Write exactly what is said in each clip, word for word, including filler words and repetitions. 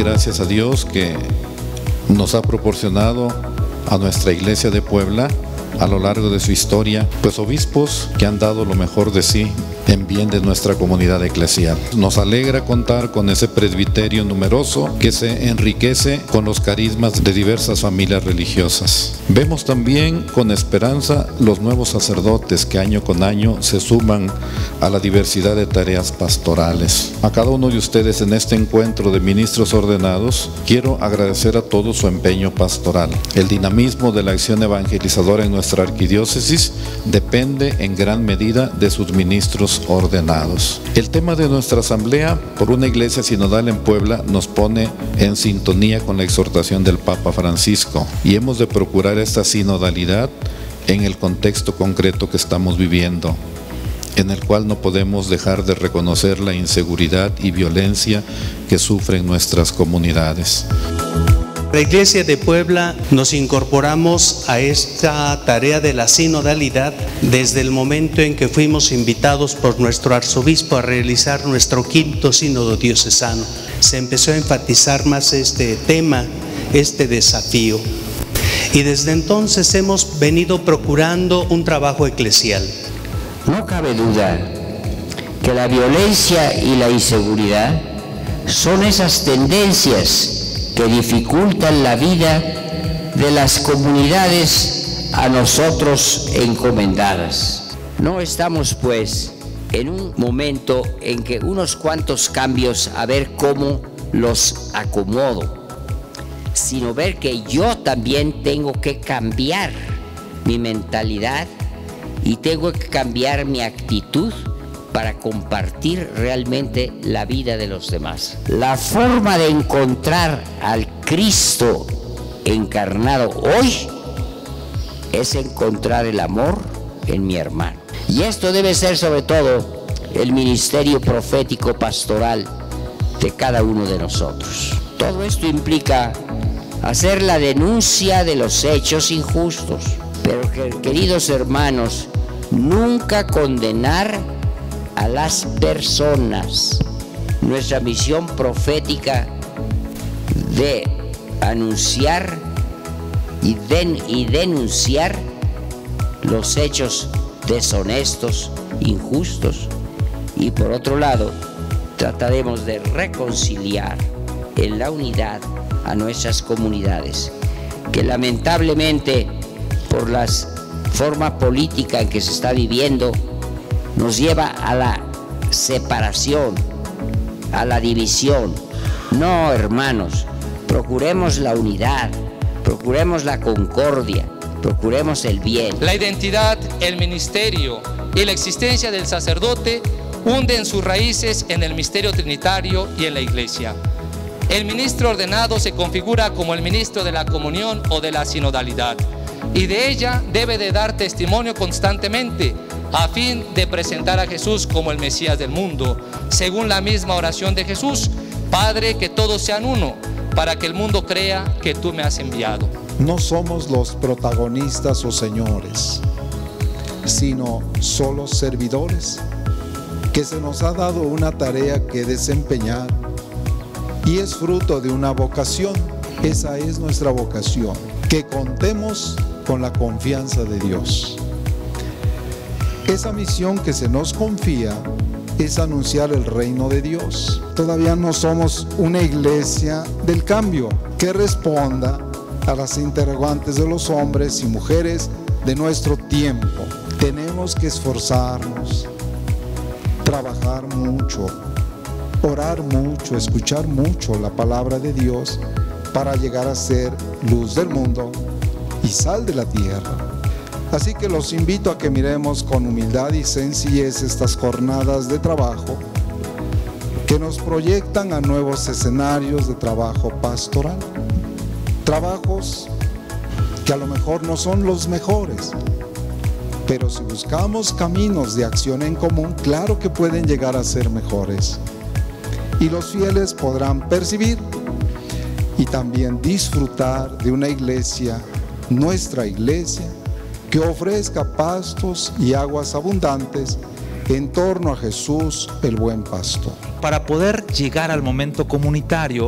gracias a Dios que nos ha proporcionado a nuestra iglesia de Puebla a lo largo de su historia, pues obispos que han dado lo mejor de sí en bien de nuestra comunidad eclesial. Nos alegra contar con ese presbiterio numeroso que se enriquece con los carismas de diversas familias religiosas. Vemos también con esperanza los nuevos sacerdotes que año con año se suman a la diversidad de tareas pastorales. A cada uno de ustedes en este encuentro de ministros ordenados, quiero agradecer a todos su empeño pastoral. El dinamismo de la acción evangelizadora en nuestra arquidiócesis depende en gran medida de sus ministros ordenados. El tema de nuestra asamblea por una iglesia sinodal en Puebla nos pone en sintonía con la exhortación del Papa Francisco y hemos de procurar esta sinodalidad en el contexto concreto que estamos viviendo, en el cual no podemos dejar de reconocer la inseguridad y violencia que sufren nuestras comunidades. La Iglesia de Puebla nos incorporamos a esta tarea de la sinodalidad desde el momento en que fuimos invitados por nuestro arzobispo a realizar nuestro quinto sínodo diocesano. Se empezó a enfatizar más este tema, este desafío. Y desde entonces hemos venido procurando un trabajo eclesial. No cabe duda que la violencia y la inseguridad son esas tendencias que dificultan la vida de las comunidades a nosotros encomendadas. No estamos pues en un momento en que unos cuantos cambios a ver cómo los acomodo, sino ver que yo también tengo que cambiar mi mentalidad y tengo que cambiar mi actitud para compartir realmente la vida de los demás. La forma de encontrar al Cristo encarnado hoy es encontrar el amor en mi hermano. Y esto debe ser sobre todo el ministerio profético pastoral de cada uno de nosotros. Todo esto implica hacer la denuncia de los hechos injustos, pero que, queridos hermanos, nunca condenar a las personas. Nuestra misión profética de anunciar y, den, y denunciar los hechos deshonestos, injustos, y por otro lado trataremos de reconciliar en la unidad a nuestras comunidades que lamentablemente por la forma política en que se está viviendo nos lleva a la separación, a la división. No, hermanos, procuremos la unidad, procuremos la concordia, procuremos el bien. La identidad, el ministerio y la existencia del sacerdote hunden sus raíces en el misterio trinitario y en la Iglesia. El ministro ordenado se configura como el ministro de la comunión o de la sinodalidad, y de ella debe de dar testimonio constantemente, a fin de presentar a Jesús como el Mesías del mundo, según la misma oración de Jesús: Padre, que todos sean uno, para que el mundo crea que tú me has enviado. No somos los protagonistas o señores, sino solo servidores, que se nos ha dado una tarea que desempeñar y es fruto de una vocación. Esa es nuestra vocación, que contemos con la confianza de Dios. Esa misión que se nos confía es anunciar el reino de Dios. Todavía no somos una iglesia del cambio que responda a las interrogantes de los hombres y mujeres de nuestro tiempo. Tenemos que esforzarnos, trabajar mucho, orar mucho, escuchar mucho la palabra de Dios para llegar a ser luz del mundo y sal de la tierra. Así que los invito a que miremos con humildad y sencillez estas jornadas de trabajo que nos proyectan a nuevos escenarios de trabajo pastoral. Trabajos que a lo mejor no son los mejores, pero si buscamos caminos de acción en común, claro que pueden llegar a ser mejores. Y los fieles podrán percibir y también disfrutar de una iglesia, nuestra iglesia, que ofrezca pastos y aguas abundantes en torno a Jesús, el buen pastor. Para poder llegar al momento comunitario,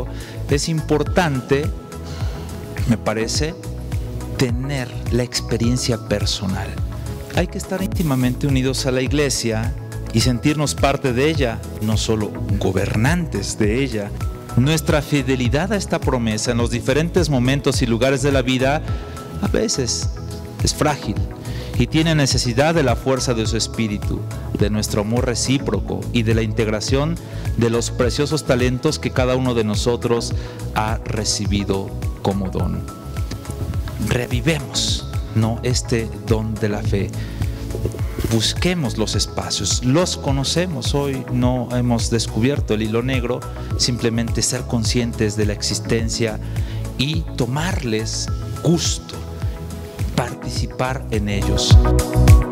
es importante, me parece, tener la experiencia personal. Hay que estar íntimamente unidos a la Iglesia y sentirnos parte de ella, no solo gobernantes de ella. Nuestra fidelidad a esta promesa en los diferentes momentos y lugares de la vida a veces es frágil y tiene necesidad de la fuerza de su espíritu, de nuestro amor recíproco y de la integración de los preciosos talentos que cada uno de nosotros ha recibido como don. Revivemos, ¿no?, este don de la fe. Busquemos los espacios, los conocemos, hoy no hemos descubierto el hilo negro, simplemente ser conscientes de la existencia y tomarles gusto, participar en ellos.